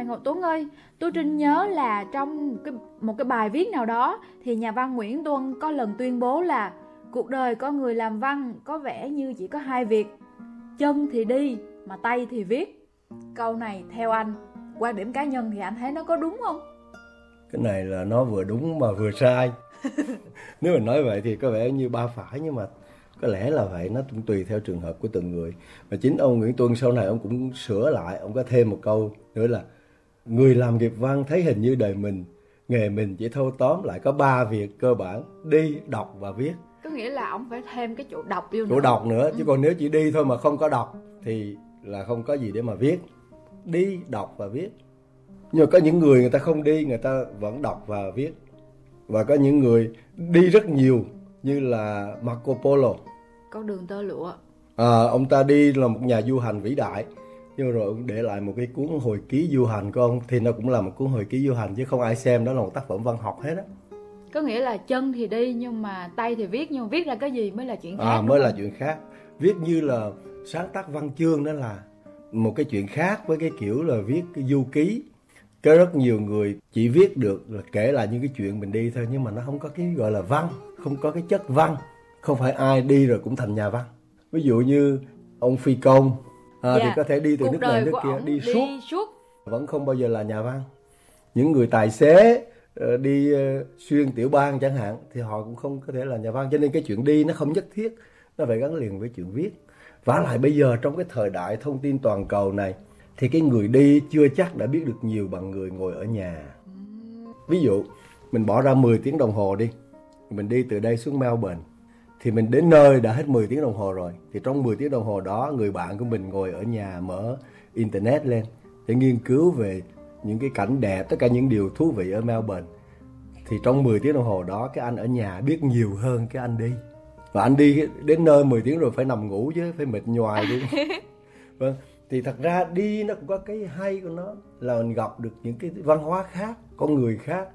Hoàng Ngọc Tuấn ơi, tôi Trinh nhớ là trong một cái bài viết nào đó thì nhà văn Nguyễn Tuân có lần tuyên bố là cuộc đời con người làm văn có vẻ như chỉ có hai việc, chân thì đi mà tay thì viết. Câu này theo anh, quan điểm cá nhân thì anh thấy nó có đúng không? Cái này là nó vừa đúng mà vừa sai. Nếu mình nói vậy thì có vẻ như ba phải, nhưng mà có lẽ là vậy, nó cũng tùy theo trường hợp của từng người. Và chính ông Nguyễn Tuân sau này ông cũng sửa lại, ông có thêm một câu nữa là người làm nghiệp văn thấy hình như đời mình, nghề mình chỉ thâu tóm lại có 3 việc cơ bản: đi, đọc và viết. Có nghĩa là ông phải thêm cái chỗ đọc vô nữa. Chỗ đọc nữa, chứ còn nếu chỉ đi thôi mà không có đọc thì là không có gì để mà viết. Đi, đọc và viết. Nhưng mà có những người ta không đi, người ta vẫn đọc và viết. Và có những người đi rất nhiều như là Marco Polo, con đường tơ lụa. Ông ta đi là một nhà du hành vĩ đại, nhưng rồi ông để lại một cái cuốn hồi ký du hành của ông, thì nó cũng là một cuốn hồi ký du hành chứ không ai xem đó là một tác phẩm văn học hết á. Có nghĩa là chân thì đi nhưng mà tay thì viết, nhưng mà viết ra cái gì mới là chuyện khác. Mới là chuyện khác. Viết như là sáng tác văn chương đó là một cái chuyện khác với cái kiểu là viết cái du ký. Có rất nhiều người chỉ viết được là kể lại những cái chuyện mình đi thôi, nhưng mà nó không có cái gọi là văn, không có cái chất văn. Không phải ai đi rồi cũng thành nhà văn. Ví dụ như ông Phi Công thì có thể đi từ nước này nước kia, đi suốt vẫn không bao giờ là nhà văn. Những người tài xế đi xuyên tiểu bang chẳng hạn thì họ cũng không có thể là nhà văn. Cho nên cái chuyện đi nó không nhất thiết nó phải gắn liền với chuyện viết. Vả lại bây giờ trong cái thời đại thông tin toàn cầu này thì cái người đi chưa chắc đã biết được nhiều bằng người ngồi ở nhà. Ví dụ mình bỏ ra 10 tiếng đồng hồ đi, mình đi từ đây xuống Melbourne thì mình đến nơi đã hết 10 tiếng đồng hồ rồi. Thì trong 10 tiếng đồng hồ đó, người bạn của mình ngồi ở nhà mở internet lên để nghiên cứu về những cái cảnh đẹp, tất cả những điều thú vị ở Melbourne. Thì trong 10 tiếng đồng hồ đó, cái anh ở nhà biết nhiều hơn cái anh đi. Và anh đi đến nơi 10 tiếng rồi phải nằm ngủ chứ, phải mệt nhoài đi. Vâng, thì thật ra đi nó cũng có cái hay của nó là mình gặp được những cái văn hóa khác, con người khác,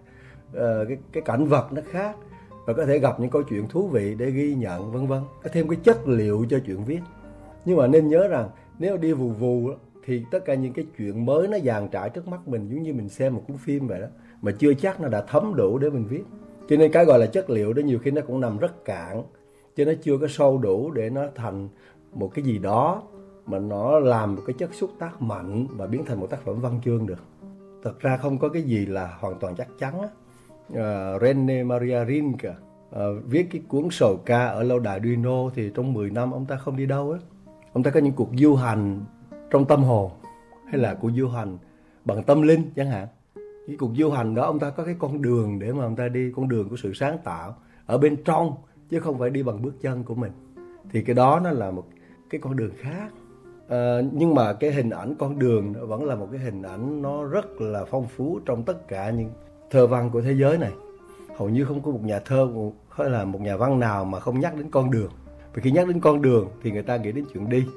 cái cảnh vật nó khác, và có thể gặp những câu chuyện thú vị để ghi nhận, vân vân, có thêm cái chất liệu cho chuyện viết. Nhưng mà nên nhớ rằng nếu đi vù vù thì tất cả những cái chuyện mới nó dàn trải trước mắt mình, giống như mình xem một cuốn phim vậy đó, mà chưa chắc nó đã thấm đủ để mình viết. Cho nên cái gọi là chất liệu đó nhiều khi nó cũng nằm rất cạn, chứ nó chưa có sâu đủ để nó thành một cái gì đó mà nó làm một cái chất xúc tác mạnh và biến thành một tác phẩm văn chương được. Thật ra không có cái gì là hoàn toàn chắc chắn á. René Maria Rilke viết cái cuốn Sầu ca ở lâu đài Duino thì trong 10 năm ông ta không đi đâu á. Ông ta có những cuộc du hành trong tâm hồn, hay là cuộc du hành bằng tâm linh chẳng hạn. Cái cuộc du hành đó ông ta có cái con đường để mà ông ta đi, con đường của sự sáng tạo ở bên trong, chứ không phải đi bằng bước chân của mình. Thì cái đó nó là một cái con đường khác. Nhưng mà cái hình ảnh con đường vẫn là một cái hình ảnh nó rất là phong phú trong tất cả những thơ văn của thế giới này. Hầu như không có một nhà thơ hay là một nhà văn nào mà không nhắc đến con đường. Vì khi nhắc đến con đường thì người ta nghĩ đến chuyện đi.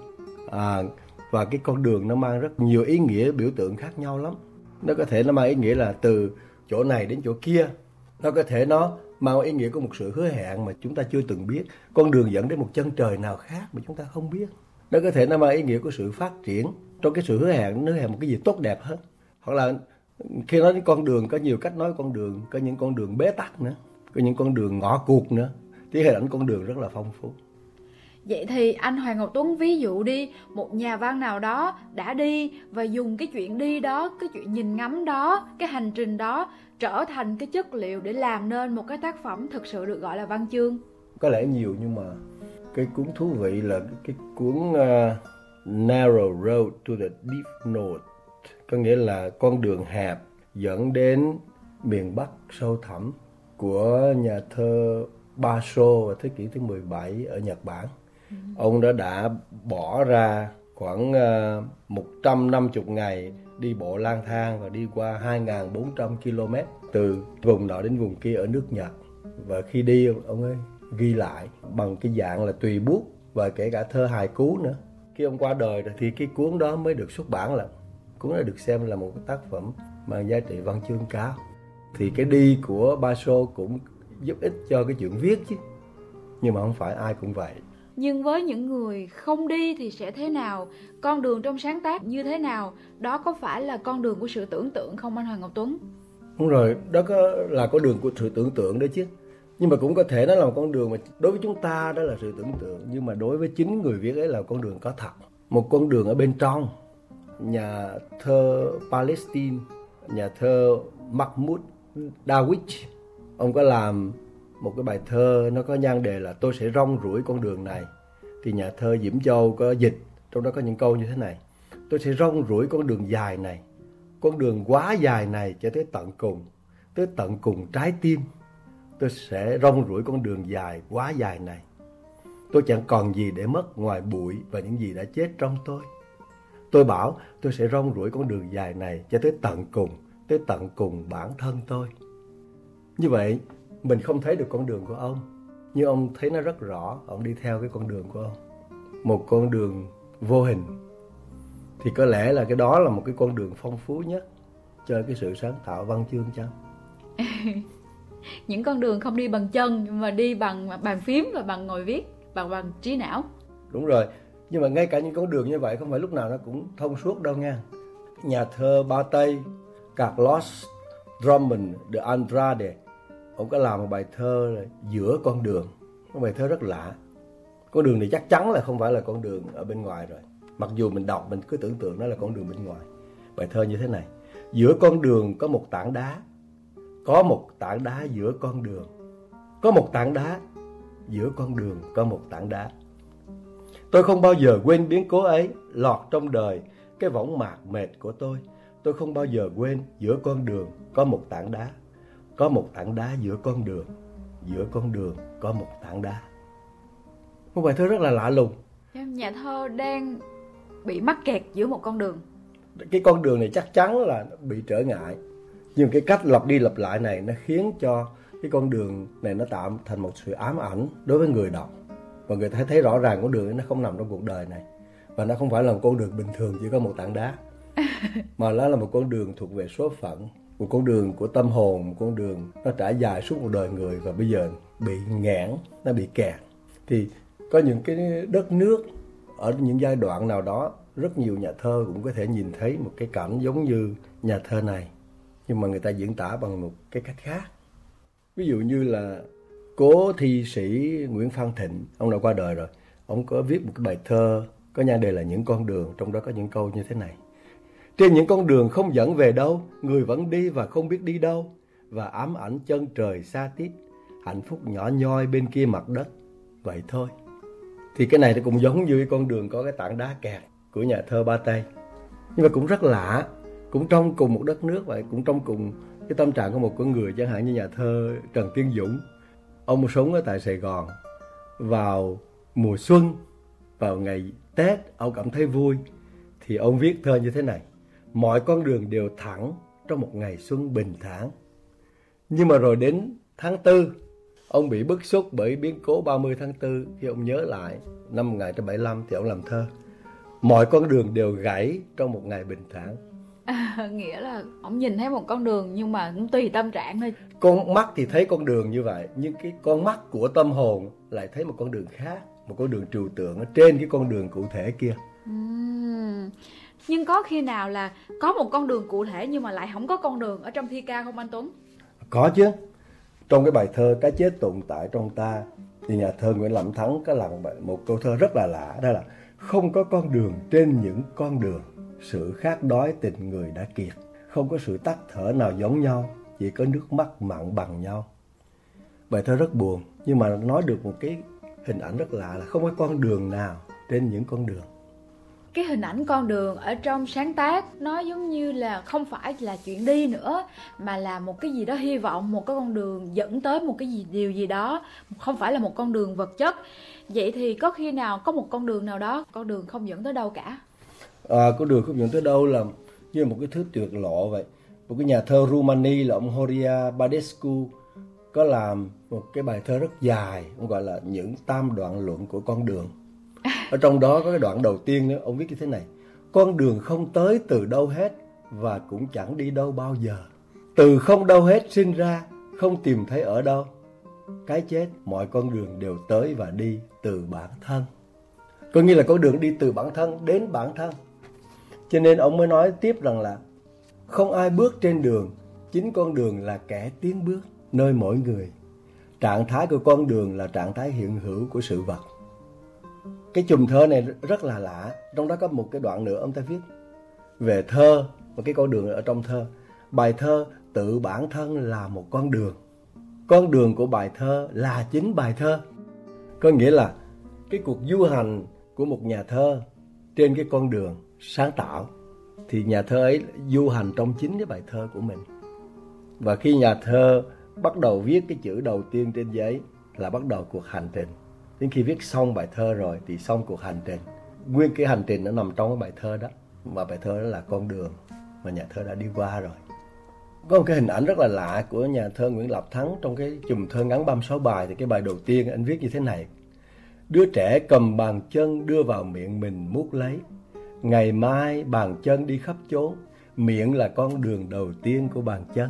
Và cái con đường nó mang rất nhiều ý nghĩa biểu tượng khác nhau lắm. Nó có thể nó mang ý nghĩa là từ chỗ này đến chỗ kia. Nó có thể nó mang ý nghĩa của một sự hứa hẹn mà chúng ta chưa từng biết. Con đường dẫn đến một chân trời nào khác mà chúng ta không biết. Nó có thể nó mang ý nghĩa của sự phát triển. Trong cái sự hứa hẹn, nó hứa hẹn một cái gì tốt đẹp hơn. Hoặc là khi nói đến con đường, có nhiều cách nói con đường. Có những con đường bế tắc nữa, có những con đường ngõ cụt nữa. Thì hình ảnh con đường rất là phong phú. Vậy thì anh Hoàng Ngọc Tuấn ví dụ đi, một nhà văn nào đó đã đi và dùng cái chuyện đi đó, cái chuyện nhìn ngắm đó, cái hành trình đó trở thành cái chất liệu để làm nên một cái tác phẩm thực sự được gọi là văn chương. Có lẽ nhiều, nhưng mà cái cuốn thú vị là cái cuốn Narrow Road to the Deep North, có nghĩa là con đường hẹp dẫn đến miền Bắc sâu thẳm, của nhà thơ Basho vào thế kỷ thứ 17 ở Nhật Bản. Ông đã bỏ ra khoảng 150 ngày đi bộ lang thang và đi qua 2.400 km từ vùng nọ đến vùng kia ở nước Nhật. Và khi đi ông ấy ghi lại bằng cái dạng là tùy bút và kể cả thơ hài cú nữa. Khi ông qua đời thì cái cuốn đó mới được xuất bản lại. Cuốn đó được xem là một cái tác phẩm mang giá trị văn chương cao. Thì cái đi của Basho cũng giúp ích cho cái chuyện viết chứ. Nhưng mà không phải ai cũng vậy. Nhưng với những người không đi thì sẽ thế nào? Con đường trong sáng tác như thế nào? Đó có phải là con đường của sự tưởng tượng không anh Hoàng Ngọc Tuấn? Đúng rồi, đó là con đường của sự tưởng tượng đấy chứ. Nhưng mà cũng có thể nó là một con đường mà đối với chúng ta đó là sự tưởng tượng, nhưng mà đối với chính người viết ấy là con đường có thật. Một con đường ở bên trong. Nhà thơ Palestine, nhà thơ Mahmoud Darwish, ông có làm một cái bài thơ nó có nhan đề là Tôi sẽ rong ruổi con đường này. Thì nhà thơ Diễm Châu có dịch, trong đó có những câu như thế này: Tôi sẽ rong ruổi con đường dài này, con đường quá dài này cho tới tận cùng trái tim. Tôi sẽ rong ruổi con đường dài quá dài này. Tôi chẳng còn gì để mất ngoài bụi và những gì đã chết trong tôi. Tôi bảo tôi sẽ rong ruổi con đường dài này cho tới tận cùng bản thân tôi. Như vậy, mình không thấy được con đường của ông, nhưng ông thấy nó rất rõ, ông đi theo cái con đường của ông. Một con đường vô hình. Thì có lẽ là cái đó là một cái con đường phong phú nhất cho cái sự sáng tạo văn chương chăng? Những con đường không đi bằng chân mà đi bằng bàn phím và bằng ngồi viết, bằng trí não. Đúng rồi, nhưng mà ngay cả những con đường như vậy không phải lúc nào nó cũng thông suốt đâu nha. Nhà thơ Ba Tây Carlos Drummond de Andrade, ông có làm một bài thơ là Giữa con đường. Một bài thơ rất lạ. Con đường này chắc chắn là không phải là con đường ở bên ngoài rồi. Mặc dù mình đọc mình cứ tưởng tượng nó là con đường bên ngoài. Bài thơ như thế này: Giữa con đường có một tảng đá, có một tảng đá giữa con đường, có một tảng đá giữa con đường, có một tảng đá. Tôi không bao giờ quên biến cố ấy lọt trong đời cái võng mạc mệt của tôi. Tôi không bao giờ quên giữa con đường có một tảng đá, có một tảng đá giữa con đường, giữa con đường có một tảng đá. Một bài thơ rất là lạ lùng. Nhà thơ đang bị mắc kẹt giữa một con đường. Cái con đường này chắc chắn là bị trở ngại, nhưng cái cách lặp đi lặp lại này nó khiến cho cái con đường này nó tạo thành một sự ám ảnh đối với người đọc. Và người ta thấy rõ ràng con đường ấy nó không nằm trong cuộc đời này. Và nó không phải là một con đường bình thường chỉ có một tảng đá, mà nó là một con đường thuộc về số phận, một con đường của tâm hồn, một con đường nó trải dài suốt một đời người và bây giờ bị nghẽn, nó bị kẹt. Thì có những cái đất nước ở những giai đoạn nào đó, rất nhiều nhà thơ cũng có thể nhìn thấy một cái cảnh giống như nhà thơ này, nhưng mà người ta diễn tả bằng một cái cách khác. Ví dụ như là cố thi sĩ Nguyễn Phan Thịnh, ông đã qua đời rồi. Ông có viết một cái bài thơ có nhan đề là Những con đường, trong đó có những câu như thế này: Trên những con đường không dẫn về đâu, người vẫn đi và không biết đi đâu, và ám ảnh chân trời xa tít, hạnh phúc nhỏ nhoi bên kia mặt đất, vậy thôi. Thì cái này nó cũng giống như cái con đường có cái tảng đá kẹt của nhà thơ Ba Tây. Nhưng mà cũng rất lạ, cũng trong cùng một đất nước vậy, cũng trong cùng cái tâm trạng của một con người, chẳng hạn như nhà thơ Trần Tiến Dũng. Ông sống ở tại Sài Gòn, vào mùa xuân, vào ngày Tết, ông cảm thấy vui, thì ông viết thơ như thế này: Mọi con đường đều thẳng trong một ngày xuân bình thản. Nhưng mà rồi đến tháng 4, ông bị bức xúc bởi biến cố 30 tháng 4. Khi ông nhớ lại năm 1975 thì ông làm thơ: Mọi con đường đều gãy trong một ngày bình thản. Nghĩa là ông nhìn thấy một con đường nhưng mà cũng tùy tâm trạng thôi. Con mắt thì thấy con đường như vậy, nhưng cái con mắt của tâm hồn lại thấy một con đường khác, một con đường trừu tượng ở trên cái con đường cụ thể kia. Nhưng có khi nào là có một con đường cụ thể nhưng mà lại không có con đường ở trong thi ca không anh Tuấn? Có chứ. Trong cái bài thơ Cái chết tồn tại trong ta, thì nhà thơ Nguyễn Lẩm Thắng có làm một câu thơ rất là lạ, đó là: Không có con đường trên những con đường, sự khát đói tình người đã kiệt. Không có sự tắt thở nào giống nhau, chỉ có nước mắt mặn bằng nhau. Bài thơ rất buồn, nhưng mà nói được một cái hình ảnh rất lạ là không có con đường nào trên những con đường. Cái hình ảnh con đường ở trong sáng tác nó giống như là không phải là chuyện đi nữa, mà là một cái gì đó hy vọng, một cái con đường dẫn tới một cái điều gì đó, không phải là một con đường vật chất. Vậy thì có khi nào có một con đường nào đó, con đường không dẫn tới đâu cả? Con đường không dẫn tới đâu là như một cái thứ tuyệt lộ vậy. Một cái nhà thơ Rumani là ông Horia Badescu có làm một cái bài thơ rất dài, ông gọi là Những tam đoạn luận của con đường. Ở trong đó có cái đoạn đầu tiên nữa, ông viết như thế này: Con đường không tới từ đâu hết và cũng chẳng đi đâu bao giờ. Từ không đâu hết sinh ra, không tìm thấy ở đâu. cái chết, mọi con đường đều tới và đi từ bản thân. Có nghĩa là con đường đi từ bản thân đến bản thân. Cho nên ông mới nói tiếp rằng là không ai bước trên đường, chính con đường là kẻ tiến bước nơi mỗi người. Trạng thái của con đường là trạng thái hiện hữu của sự vật. Cái chùm thơ này rất là lạ. Trong đó có một cái đoạn nữa ông ta viết về thơ, một cái con đường ở trong thơ. Bài thơ tự bản thân là một con đường. Con đường của bài thơ là chính bài thơ. Có nghĩa là cái cuộc du hành của một nhà thơ trên cái con đường sáng tạo, thì nhà thơ ấy du hành trong chính cái bài thơ của mình. Và khi nhà thơ bắt đầu viết cái chữ đầu tiên trên giấy là bắt đầu cuộc hành trình. Đến khi viết xong bài thơ rồi thì xong cuộc hành trình. Nguyên cái hành trình nó nằm trong cái bài thơ đó. Mà bài thơ đó là con đường mà nhà thơ đã đi qua rồi. Có một cái hình ảnh rất là lạ của nhà thơ Nguyễn Lập Thắng trong cái chùm thơ ngắn 36 bài. Thì cái bài đầu tiên anh viết như thế này: đứa trẻ cầm bàn chân đưa vào miệng mình mút lấy. Ngày mai bàn chân đi khắp chốn. Miệng là con đường đầu tiên của bàn chân.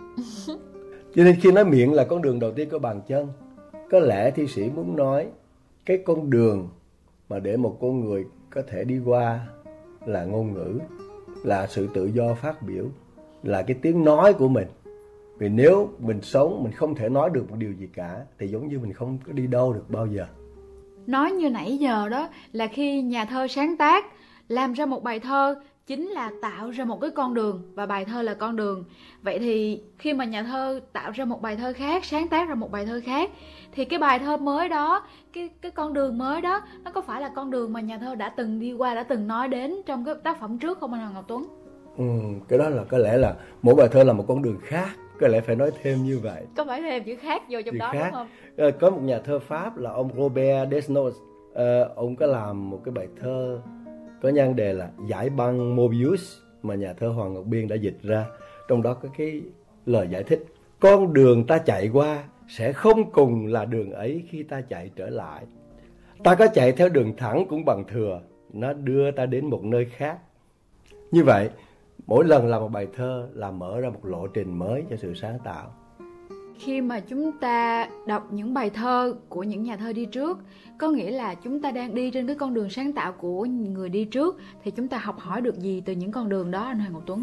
Cho nên khi nói miệng là con đường đầu tiên của bàn chân, có lẽ thi sĩ muốn nói cái con đường mà để một con người có thể đi qua là ngôn ngữ, là sự tự do phát biểu, là cái tiếng nói của mình. Vì nếu mình sống, mình không thể nói được một điều gì cả, thì giống như mình không có đi đâu được bao giờ. Nói như nãy giờ đó là khi nhà thơ sáng tác, làm ra một bài thơ chính là tạo ra một cái con đường, và bài thơ là con đường. Vậy thì khi mà nhà thơ tạo ra một bài thơ khác, sáng tác ra một bài thơ khác, thì cái bài thơ mới đó, cái con đường mới đó, nó có phải là con đường mà nhà thơ đã từng đi qua, đã từng nói đến trong cái tác phẩm trước không anh Hoàng Ngọc Tuấn? Cái đó là có lẽ là mỗi bài thơ là một con đường khác. Có lẽ phải nói thêm như vậy. Có phải thêm chữ khác vô trong chữ đó khác. Đúng không? Có một nhà thơ Pháp là ông Robert Desnos. Ông có làm một cái bài thơ có nhan đề là Giải băng Mobius mà nhà thơ Hoàng Ngọc Biên đã dịch ra. Trong đó có cái lời giải thích: con đường ta chạy qua sẽ không cùng là đường ấy khi ta chạy trở lại. Ta có chạy theo đường thẳng cũng bằng thừa, nó đưa ta đến một nơi khác. Như vậy, mỗi lần làm một bài thơ là mở ra một lộ trình mới cho sự sáng tạo. Khi mà chúng ta đọc những bài thơ của những nhà thơ đi trước, có nghĩa là chúng ta đang đi trên cái con đường sáng tạo của người đi trước, thì chúng ta học hỏi được gì từ những con đường đó anh Hoàng Ngọc Tuấn?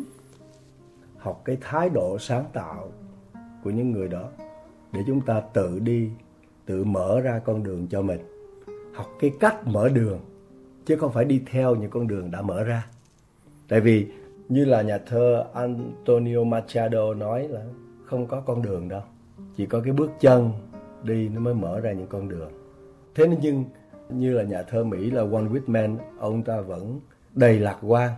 Học cái thái độ sáng tạo của những người đó để chúng ta tự đi, tự mở ra con đường cho mình. Học cái cách mở đường chứ không phải đi theo những con đường đã mở ra. Tại vì như là nhà thơ Antonio Machado nói là không có con đường đâu, chỉ có cái bước chân đi nó mới mở ra những con đường. Thế nhưng như là nhà thơ Mỹ là Walt Whitman, ông ta vẫn đầy lạc quan,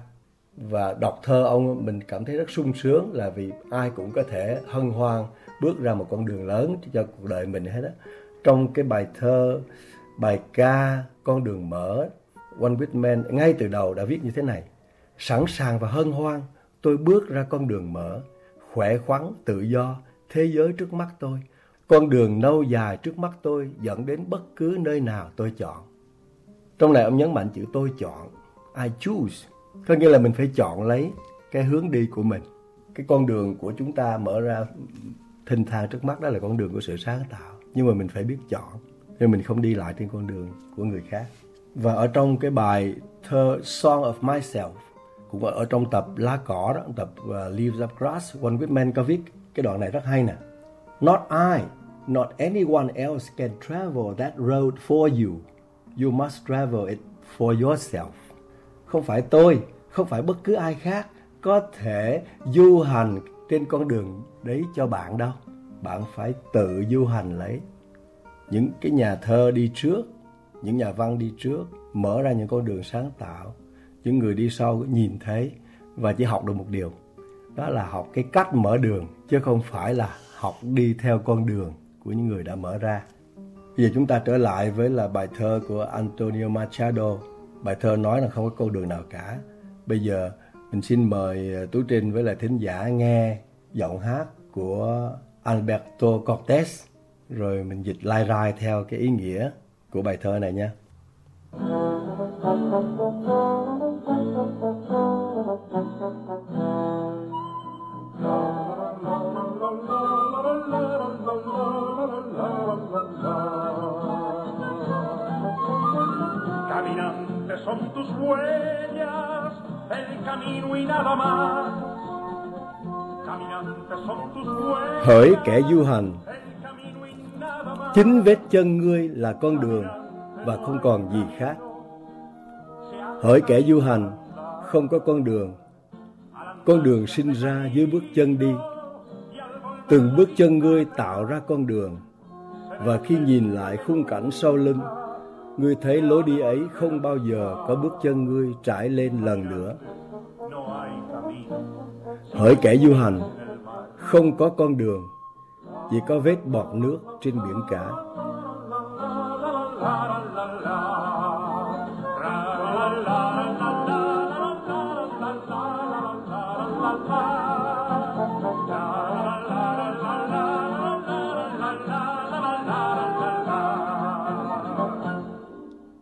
và đọc thơ ông mình cảm thấy rất sung sướng, là vì ai cũng có thể hân hoan bước ra một con đường lớn cho cuộc đời mình hết á. Trong cái bài thơ, bài ca Con đường mở, Walt Whitman ngay từ đầu đã viết như thế này: sẵn sàng và hân hoan, tôi bước ra con đường mở, khỏe khoắn, tự do, thế giới trước mắt tôi. Con đường lâu dài trước mắt tôi dẫn đến bất cứ nơi nào tôi chọn. Trong này ông nhấn mạnh chữ tôi chọn, I choose. Có nghĩa là mình phải chọn lấy cái hướng đi của mình. Cái con đường của chúng ta mở ra thênh thang trước mắt đó là con đường của sự sáng tạo. Nhưng mà mình phải biết chọn, nên mình không đi lại trên con đường của người khác. Và ở trong cái bài thơ Song of Myself, cũng ở trong tập Lá Cỏ đó, tập Leaves of Grass, Walt Whitman có viết cái đoạn này rất hay nè. Not I, not anyone else can travel that road for you. You must travel it for yourself. Không phải tôi, không phải bất cứ ai khác có thể du hành trên con đường đấy cho bạn đâu. Bạn phải tự du hành lấy. Những cái nhà thơ đi trước, những nhà văn đi trước mở ra những con đường sáng tạo. Những người đi sau nhìn thấy và chỉ học được một điều, đó là học cái cách mở đường, chứ không phải là học đi theo con đường của những người đã mở ra. Bây giờ chúng ta trở lại với là bài thơ của Antonio Machado. Bài thơ nói là không có con đường nào cả. Bây giờ mình xin mời Tú Trinh với lại thính giả nghe giọng hát của Alberto Cortés, rồi mình dịch lai rai theo cái ý nghĩa của bài thơ này nha. son tus huellas, el camino y nada más. Caminante son tus huellas. Hỡi kẻ du hành, chính vết chân ngươi là con đường và không còn gì khác. Hỡi kẻ du hành, không có con đường sinh ra dưới bước chân đi. Từng bước chân ngươi tạo ra con đường, và khi nhìn lại khung cảnh sau lưng, ngươi thấy lối đi ấy không bao giờ có bước chân ngươi trải lên lần nữa. Hỡi kẻ du hành, không có con đường, chỉ có vết bọt nước trên biển cả.